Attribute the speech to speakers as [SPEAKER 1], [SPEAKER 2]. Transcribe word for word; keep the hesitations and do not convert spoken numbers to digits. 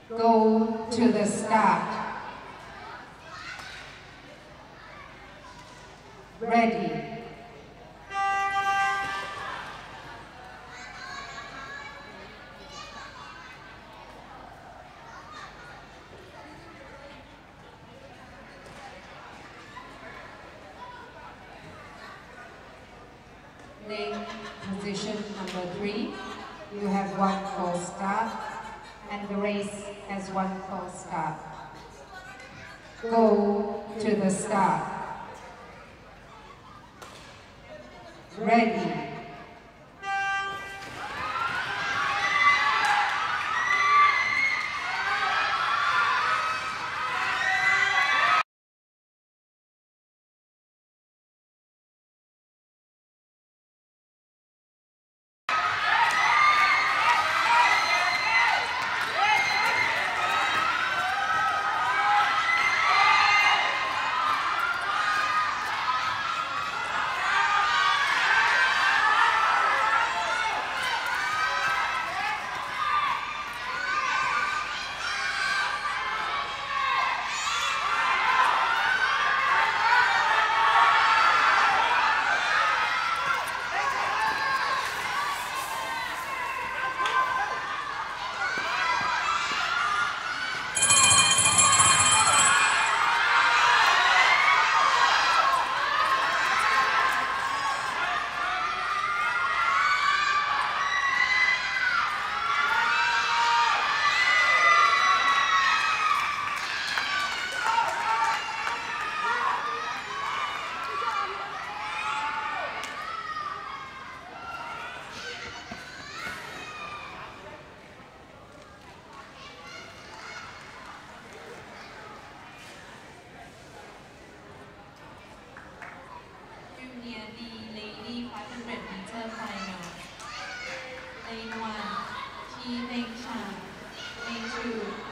[SPEAKER 1] Go to the start. Ready. Lane position number three, you have one false start, and the race has one false start. Go to the start. Ready.
[SPEAKER 2] Junior D Lady five hundred meter final. Lane one, T Meng Chan. Lane two,